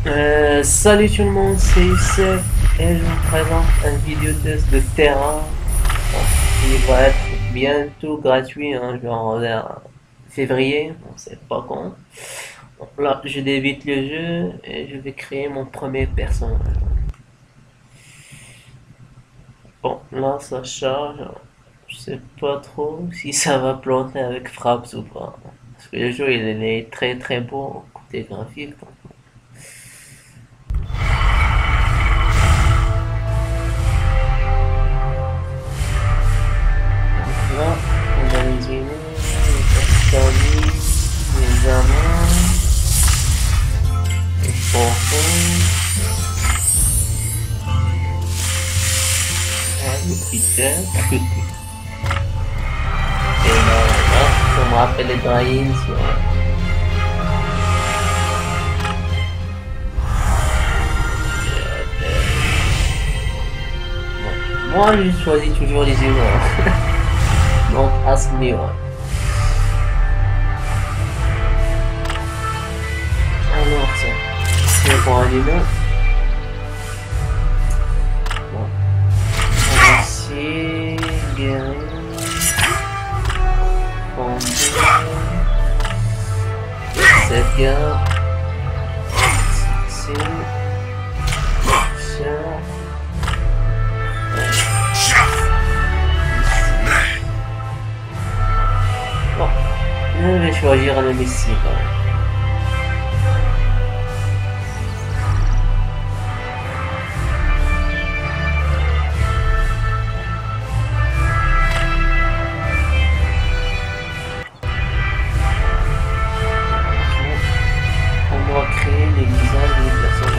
Salut tout le monde, c'est Youssef et je vous présente un vidéo test de Terra. Bon, il va être bientôt gratuit, hein, genre vers février, on sait pas quand. Donc là, je débute le jeu et je vais créer mon premier personnage. Bon, là ça charge, je sais pas trop si ça va planter avec Fraps ou pas. Parce que le jeu il est très très beau côté graphique. Là, on a les humains, les personnes, les amants, les enfants, les critères. Et là, ça me rappelle les Drains. Moi, je choisis toujours les humains. Donc, ask me one. Alors, ça, c'est pour un humain. Bon. Merci, guérir. Cette gare, c'est bon, je vais choisir un ici quand même. On doit créer les visages des personnes.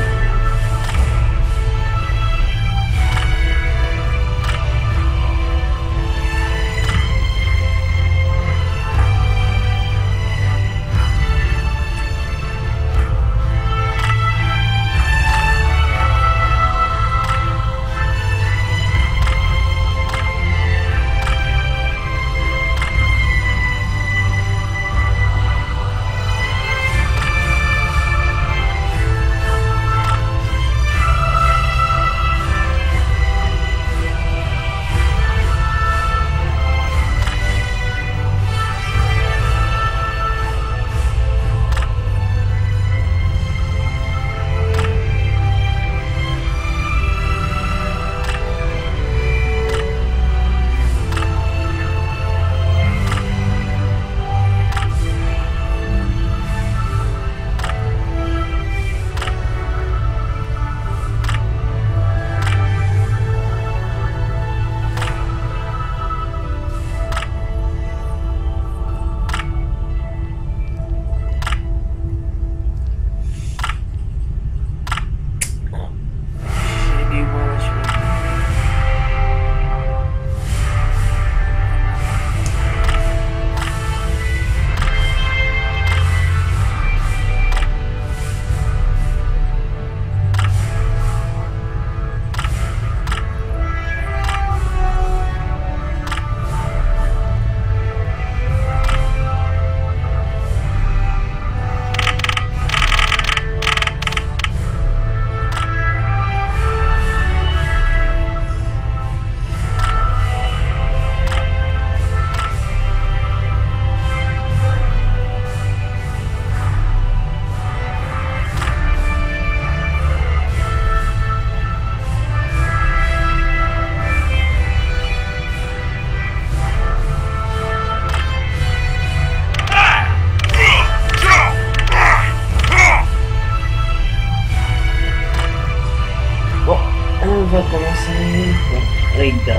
On va commencer. Bon, Rida.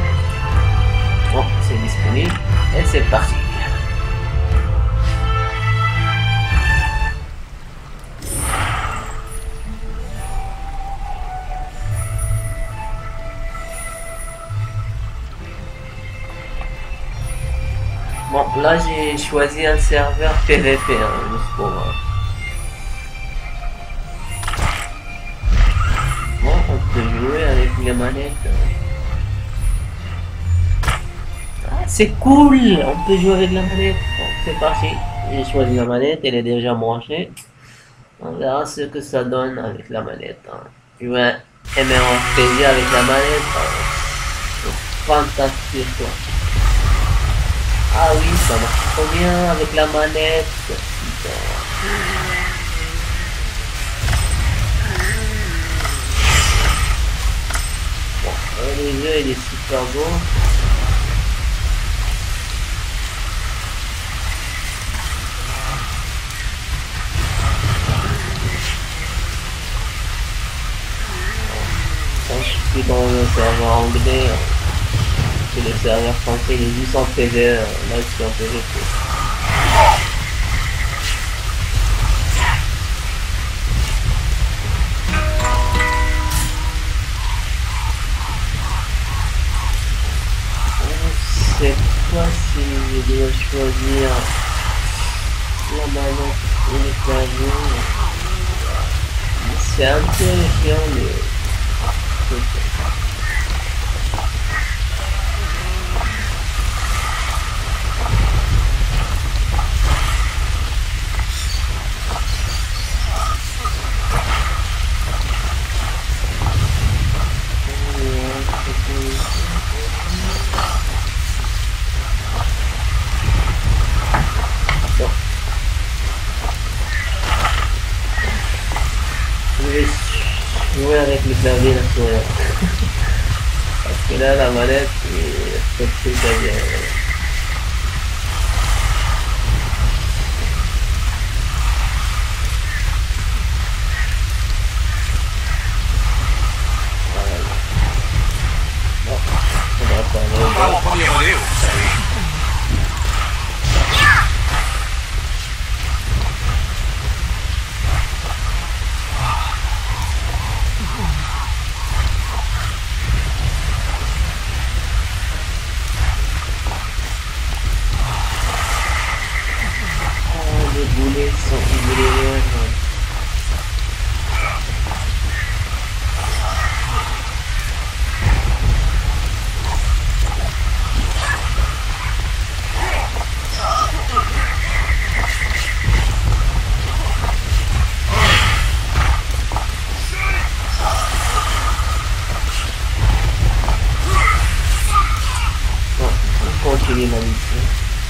Bon, c'est disponible. Et c'est parti. Bon, là j'ai choisi un serveur PVP, hein, juste pour voir. Bon, on peut jouer avec les manettes. Ah, c'est cool! On peut jouer avec la manette. Bon, c'est parti. J'ai choisi la manette, elle est déjà branchée. On verra ce que ça donne avec la manette. Hein. Tu vas aimer un RPG avec la manette. C'est fantastique. Quoi. Ah oui, ça marche trop bien avec la manette. Bon, le jeu il est super beau. Quand je suis dans le serveur anglais, c'est le serveur français, il est juste en PvE, là je suis en PvP. Je sais pas si je dois choisir la manette ou le clavier. C'est un peu chiant mais... Je vais jouer avec le clavier et la souris. Parce que là, la manette, c'est très bien. Voilà. Bon, on va pas Pas au premier rodéo, vous savez. les boulets sont boulets. Bon, on continue la mission.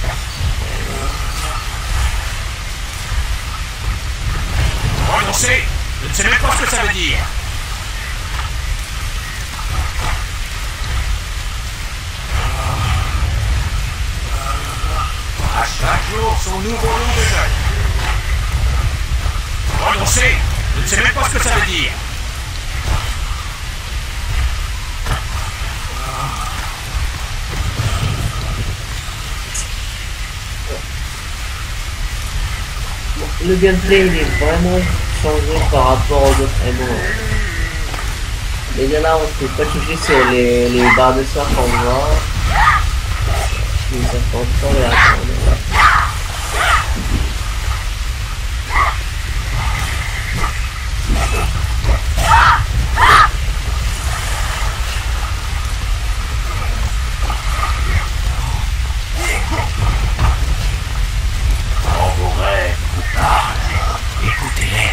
Renoncez. Je ne sais même pas ce que ça veut dire. À chaque jour, son nouveau lot de jeunes. Renoncez. Je ne sais même pas ce que ça veut dire. Le gameplay il est vraiment changé par rapport aux autres MMO. Déjà là on ne peut pas toucher sur les barres de surf qu'on voit. Puis ça prend trop les attendre. Quand vos rêves vous parlent, écoutez-les.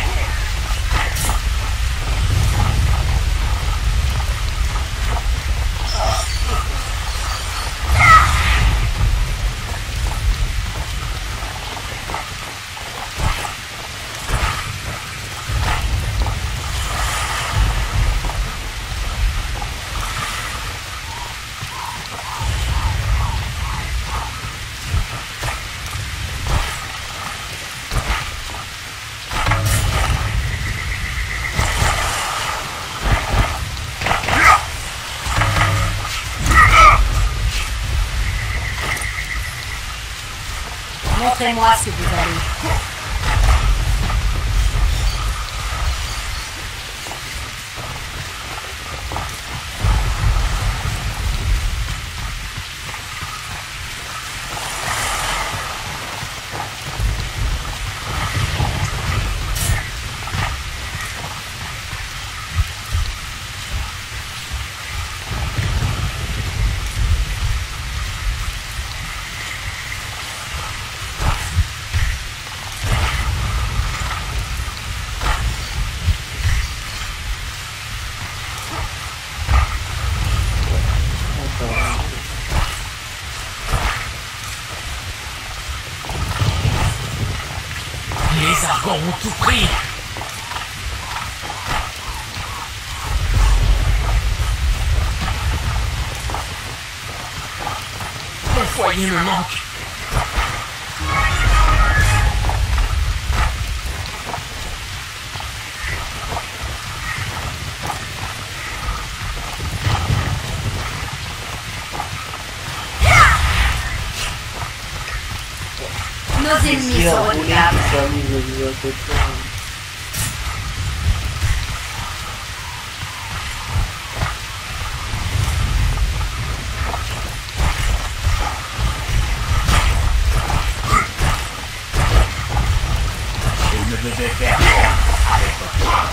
Montrez-moi si vous allez. dragon ont tout pris. Mon foyer me manque. Nos ennemis Si sont un boulet redoutables. qui s'amuse au jeu à côté. Il ne devait faire rien avec votre...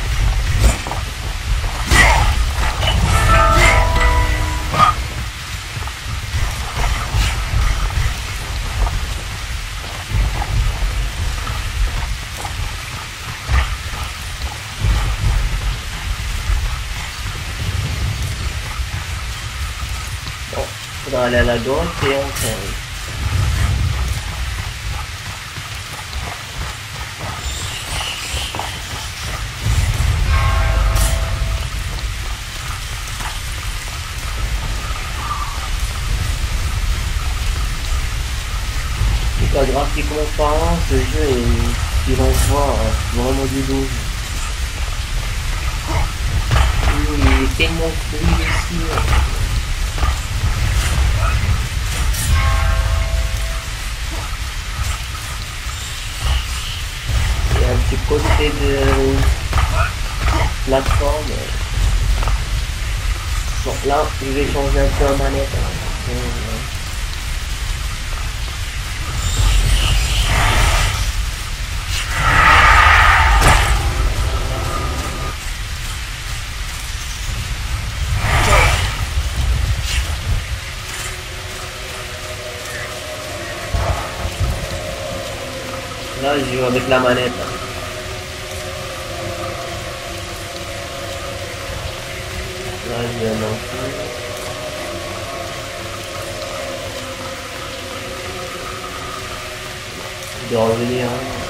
Bon, faudra aller à la grotte et on s'arrive. C'est pas graphiquement parlant, ce jeu est, il envoie vraiment du lourd. Il est tellement fluide ici. Il y a un petit côté de plateforme. Bon, là, je vais changer un peu la manette. Là, je joue avec la manette. Là, je vais lancer. Je dois revenir.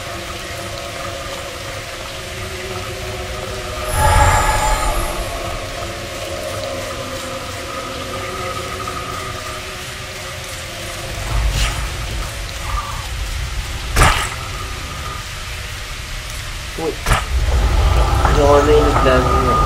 Oui. Je remets le clavier.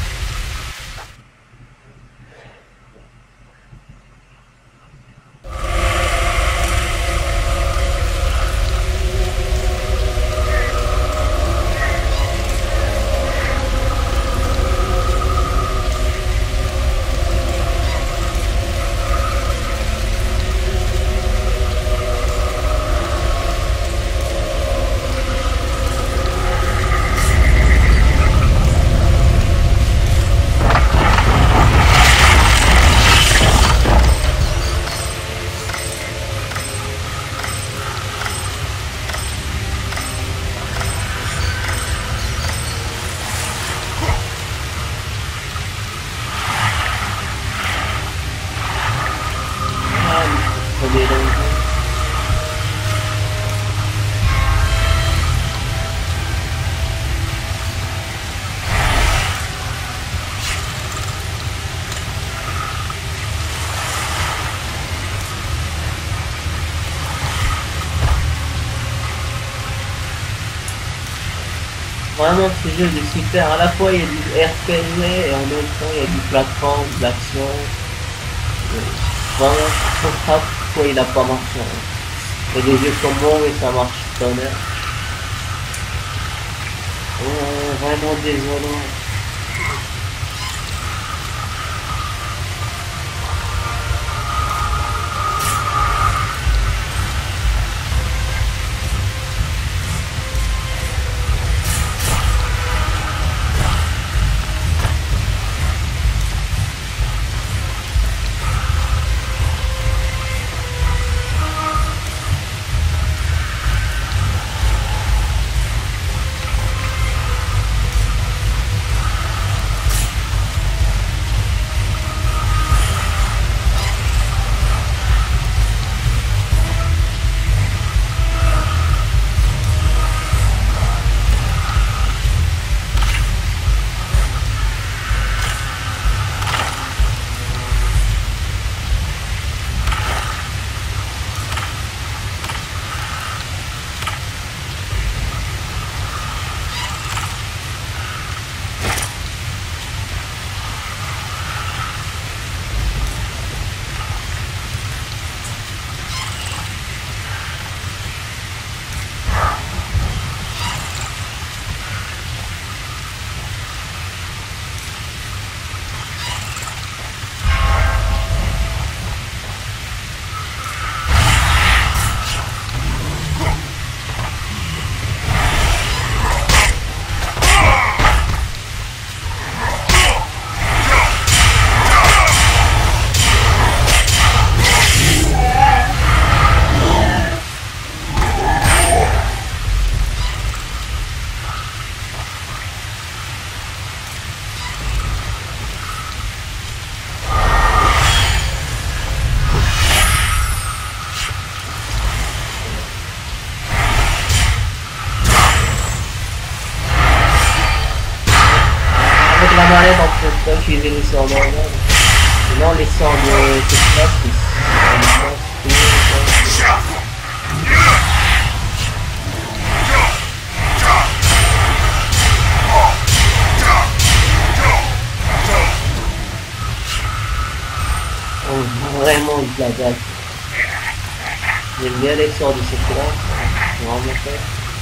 Vraiment, ce jeu est super. À la fois, il y a du RPG et en même temps, il y a du plateforme, de l'action. Vraiment, je comprends pas pourquoi il n'a pas marché. Il y a des jeux comme moi et ça marche tonnerre. Vraiment désolant. tu peux pas utiliser les sorts normaux. Sinon, les sorts de cette classe, ont vraiment de la date. J'aime bien les sorts de cette classe, c'est vraiment fait.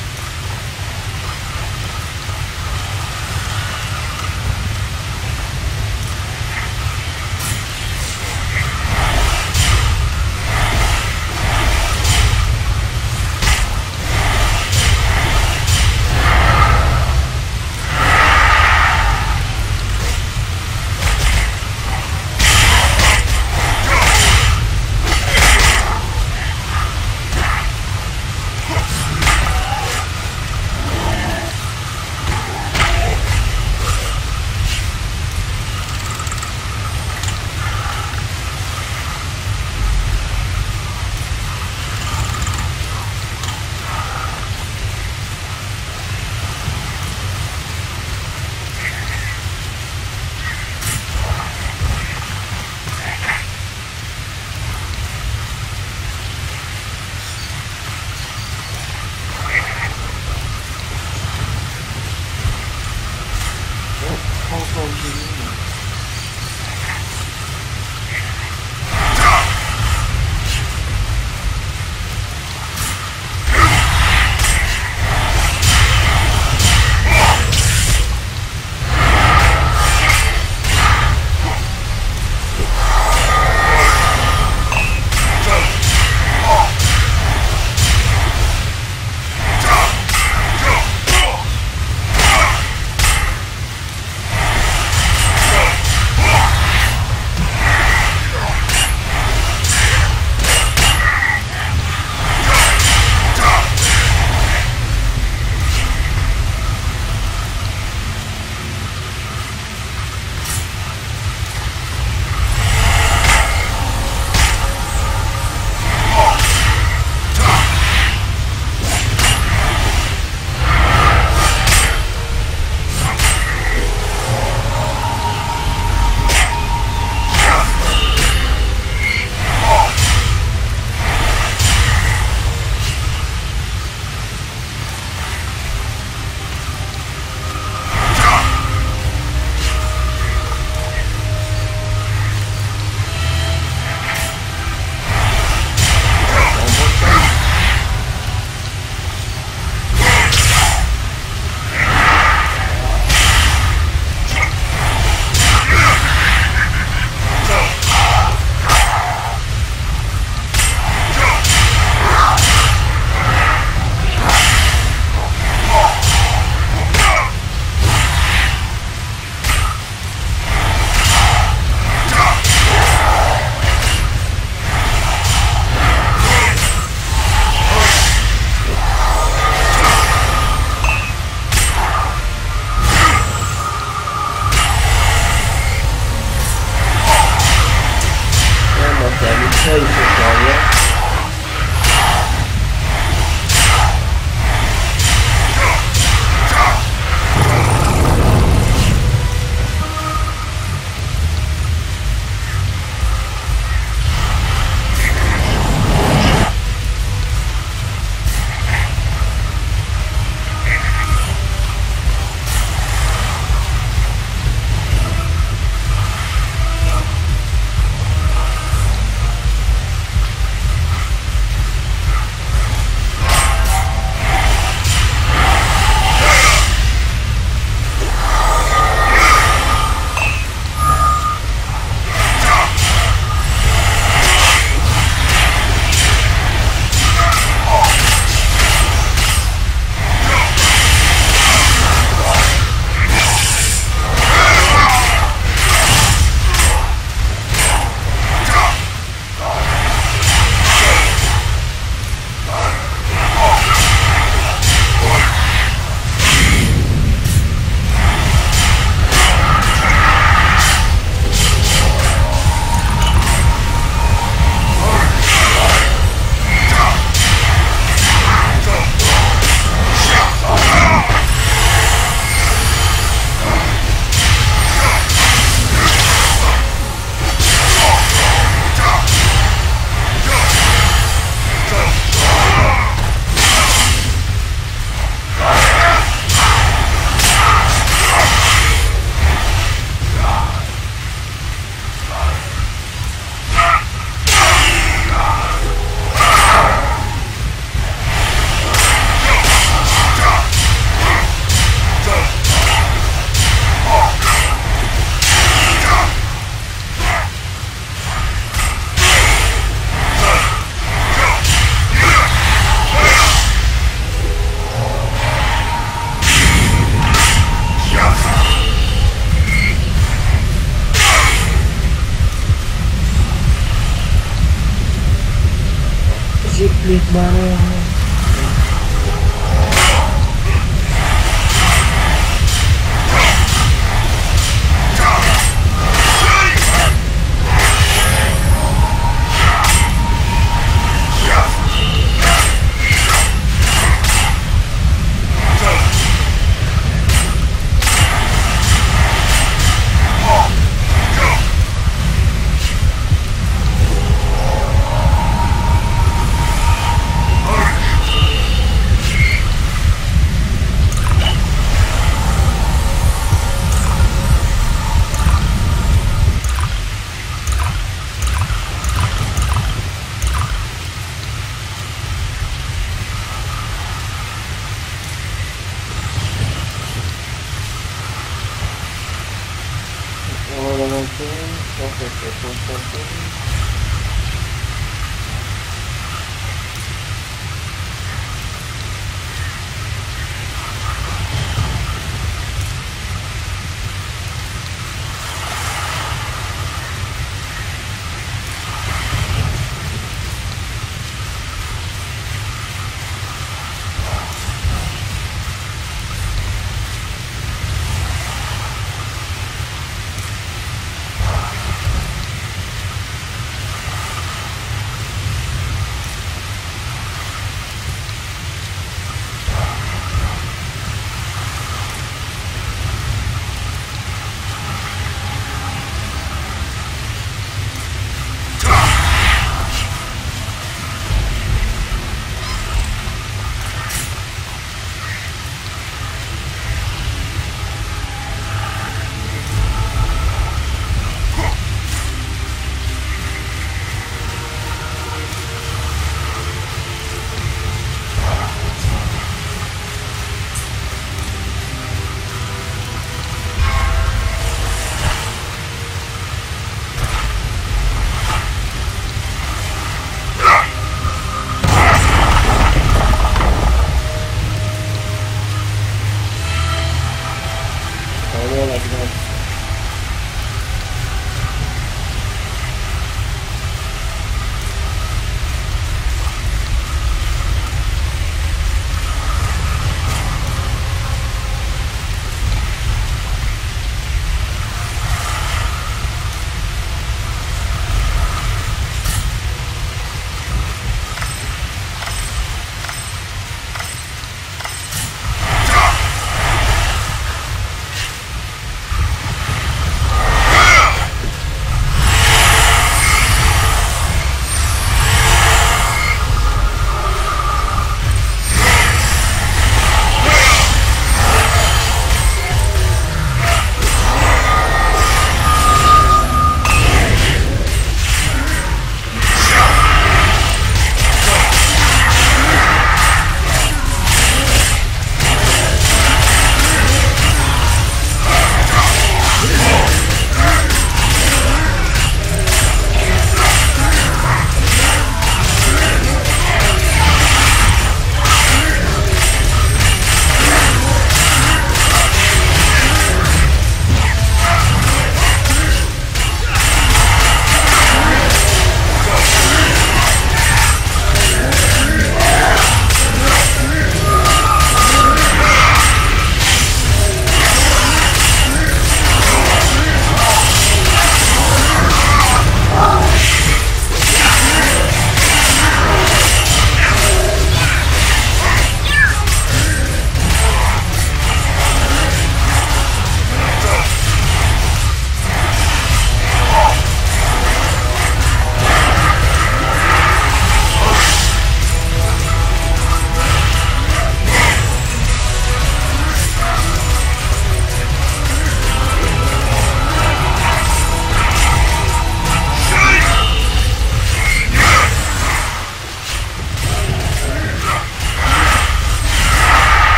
il faut faire rien.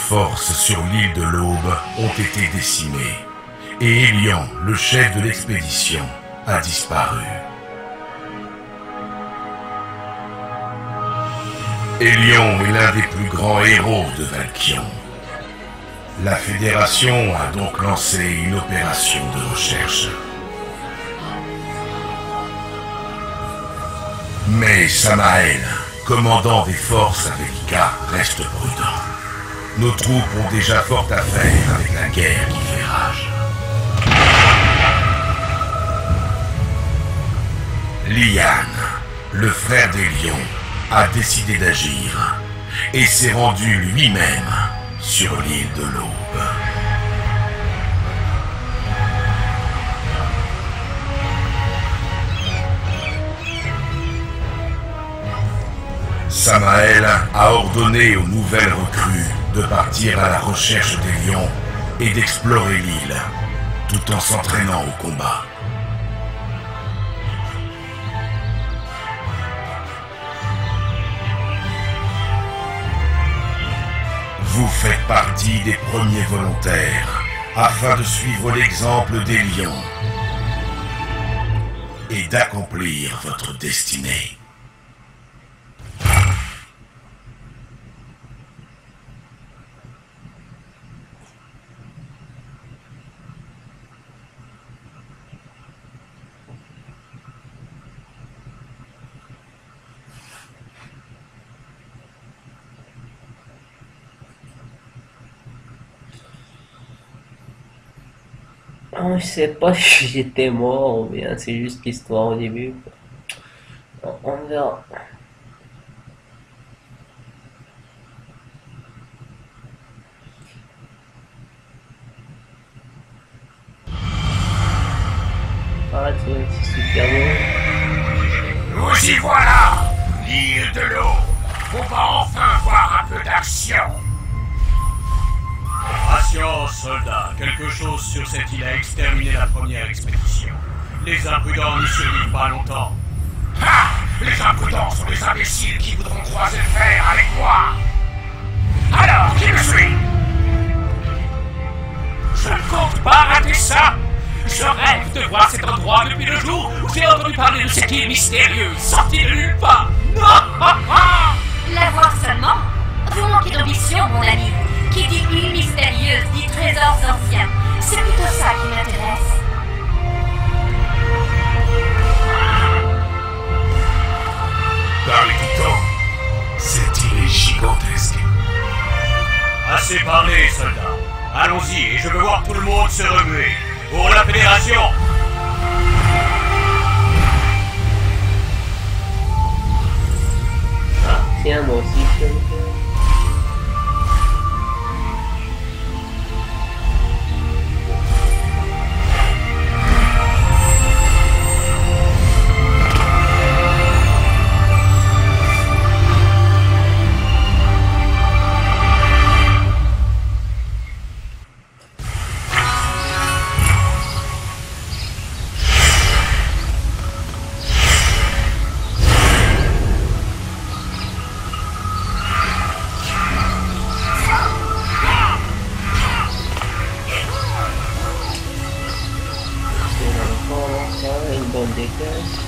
forces sur l'île de l'Aube ont été décimées, et Hélion, le chef de l'expédition, a disparu. Hélion est l'un des plus grands héros de Valkion. La Fédération a donc lancé une opération de recherche. Mais Samael, commandant des forces avec Ika, reste prudent. Nos troupes ont déjà fort à faire avec la guerre qui fait rage. Lian, le frère d'Hélion, a décidé d'agir et s'est rendu lui-même sur l'île de l'Aube. Samael a ordonné aux nouvelles recrues de partir à la recherche des lions et d'explorer l'île, tout en s'entraînant au combat. Vous faites partie des premiers volontaires afin de suivre l'exemple des lions et d'accomplir votre destinée. Ah, je sais pas si j'étais mort ou bien c'est juste l'histoire au début. On verra. Ah, c'est super beau. Nous y voilà! L'île de l'eau! On va enfin voir un peu d'action! Patience, soldats. Quelque chose sur cette île a exterminé la première expédition. Les imprudents n'y survivent pas longtemps. Ah! Les imprudents sont les imbéciles qui voudront croiser le fer avec moi! Alors, qui me suit? Je ne compte pas rater ça! Je rêve de voir cet endroit depuis le jour où j'ai entendu parler de cette île mystérieuse, sortie de nulle part! La voir seulement? Vous manquez d'ambition, mon ami. Qui dit île mystérieuse dit trésors anciens. C'est plutôt ça qui m'intéresse. Par les titans, cette île est gigantesque. Assez parlé, soldats. Allons-y, et je veux voir tout le monde se remuer. Pour la Fédération! Ah, tiens, moi aussi, je peux le faire. Une bonne dégâts.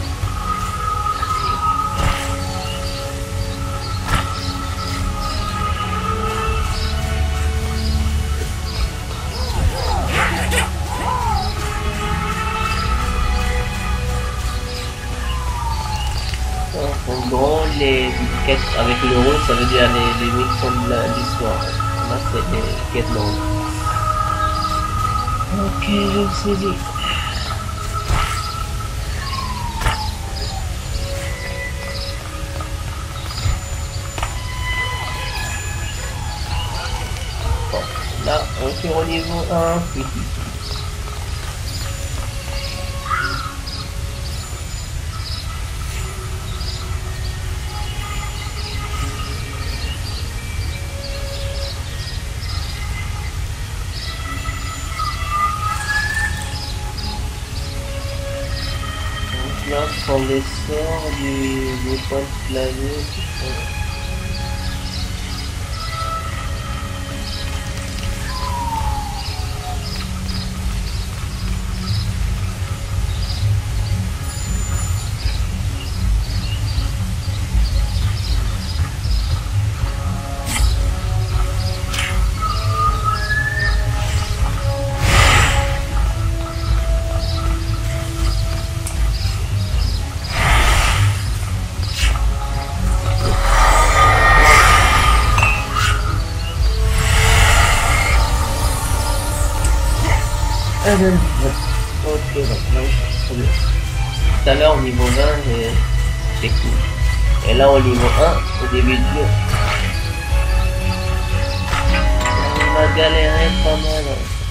En gros, les quêtes avec l'euro, ça veut dire les missions de l'histoire. Là, c'est les quêtes longues. Ok, je me suis dit. Là, on est au niveau 1. Donc là, pour les sorts du point de clavier, Ok, donc là, très bien. Tout à l'heure au niveau 20, j'ai cool. Et là au niveau 1, au début du jeu, on a galéré pas mal.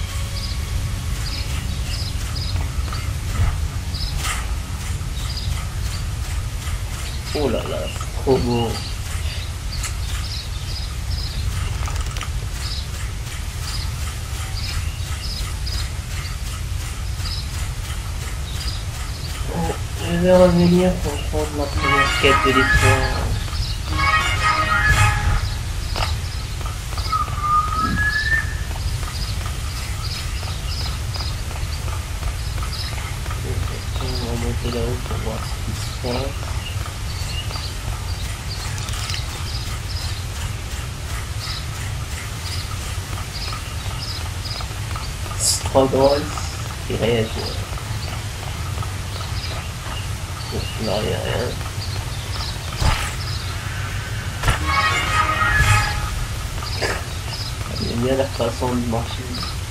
Oh là là, c'est trop beau. Je vais revenir pour prendre ma première quête de l'histoire. On va monter là-haut pour voir ce qui se passe. Struggles qui réagit. Il n'arrive rien. J'aime bien la façon de marcher.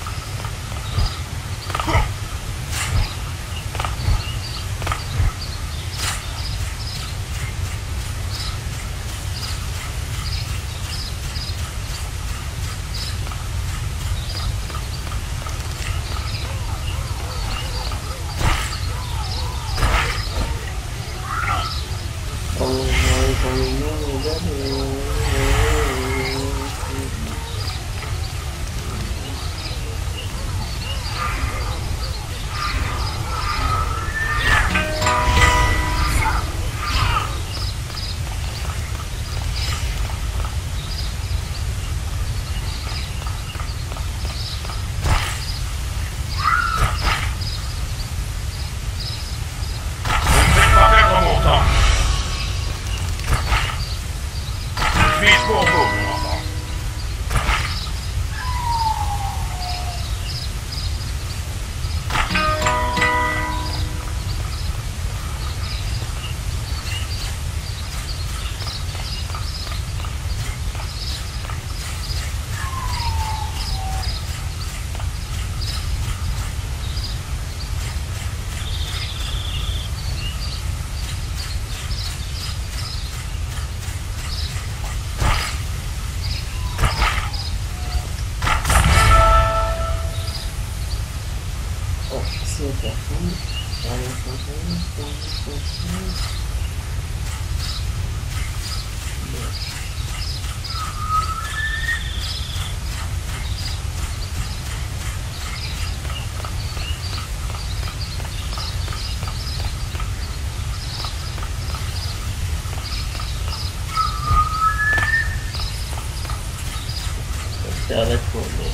Ça va tourner.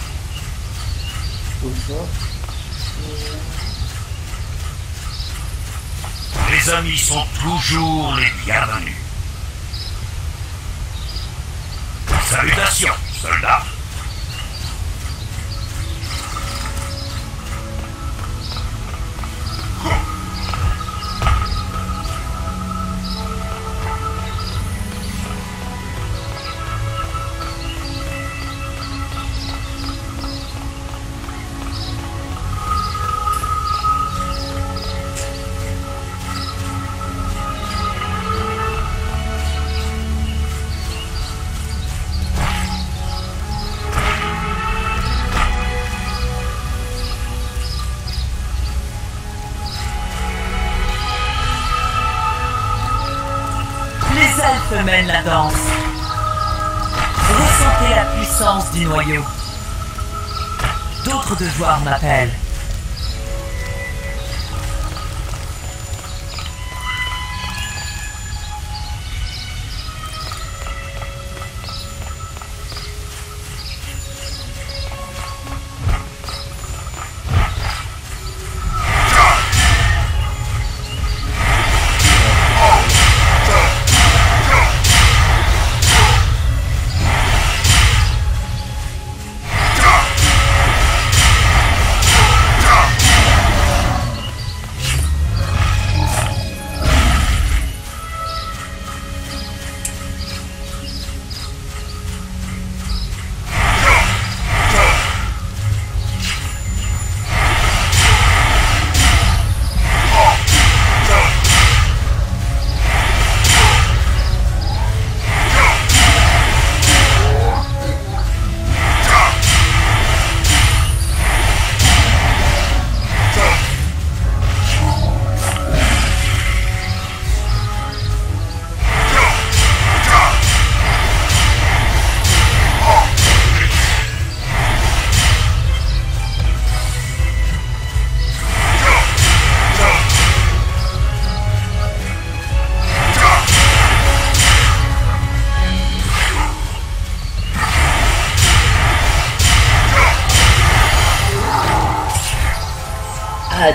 Tout ça. Les amis sont toujours les bienvenus. Salutations, soldats. Elfes mènent la danse. Ressentez la puissance du noyau. D'autres devoirs m'appellent.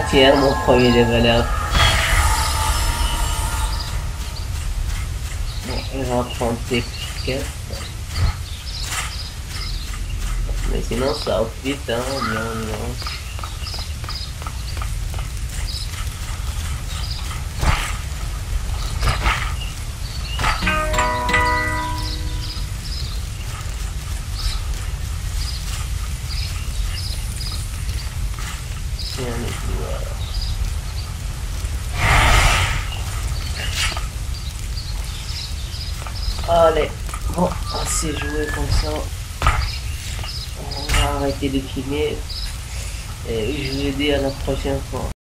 Tiens, mon premier level up. Bon, je vais prendre tes quêtes. Mais sinon, ça off vite, hein, non. Allez, bon, assez joué comme ça. On va arrêter de filmer et je vous dis à la prochaine fois.